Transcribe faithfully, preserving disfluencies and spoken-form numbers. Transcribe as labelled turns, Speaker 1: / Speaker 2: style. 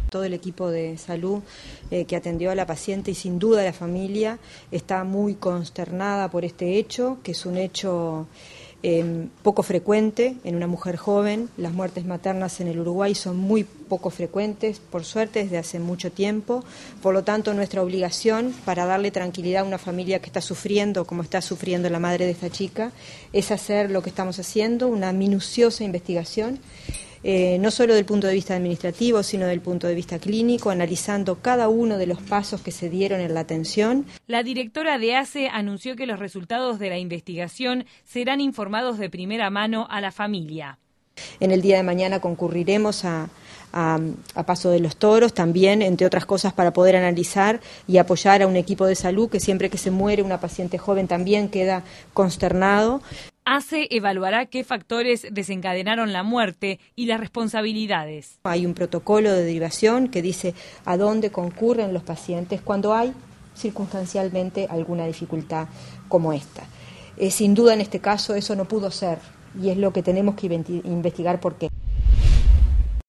Speaker 1: Todo el equipo de salud eh, que atendió a la paciente y sin duda la familia está muy consternada por este hecho, que es un hecho eh, poco frecuente en una mujer joven. Las muertes maternas en el Uruguay son muy poco frecuentes, por suerte, desde hace mucho tiempo. Por lo tanto, nuestra obligación para darle tranquilidad a una familia que está sufriendo, como está sufriendo la madre de esta chica, es hacer lo que estamos haciendo, una minuciosa investigación. Eh, no solo del punto de vista administrativo, sino del punto de vista clínico, analizando cada uno de los pasos que se dieron en la atención.
Speaker 2: La directora de A C E anunció que los resultados de la investigación serán informados de primera mano a la familia.
Speaker 1: En el día de mañana concurriremos a, a, a Paso de los Toros, también, entre otras cosas, para poder analizar y apoyar a un equipo de salud que siempre que se muere una paciente joven también queda consternado.
Speaker 2: A C E evaluará qué factores desencadenaron la muerte y las responsabilidades.
Speaker 1: Hay un protocolo de derivación que dice a dónde concurren los pacientes cuando hay circunstancialmente alguna dificultad como esta. Eh, sin duda en este caso eso no pudo ser y es lo que tenemos que investigar por qué.